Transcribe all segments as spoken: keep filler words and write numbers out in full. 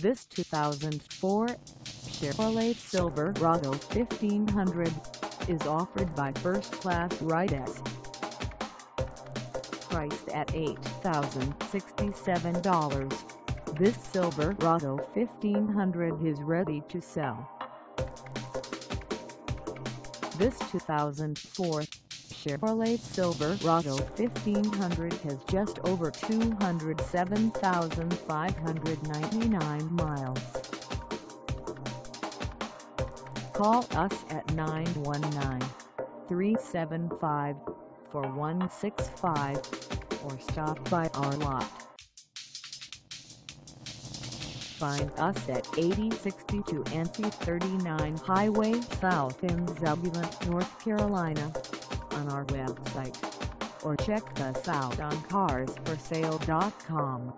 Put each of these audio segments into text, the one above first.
This two thousand four Chevrolet Silverado fifteen hundred is offered by First Class Ridez. Priced at eight thousand sixty-seven dollars, this Silverado fifteen hundred is ready to sell. This two thousand four Chevrolet Silverado fifteen hundred has just over two hundred seven thousand five hundred ninety-nine miles. Call us at nine one nine, three seven five, four one six five or stop by our lot. Find us at eighty sixty-two N C thirty-nine Highway South in Zebulon, North Carolina, on our website, or check us out on cars for sale dot com.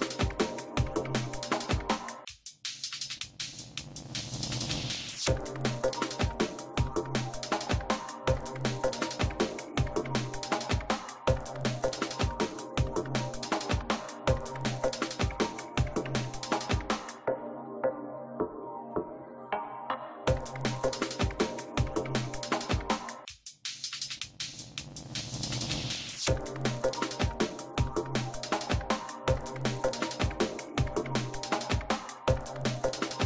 You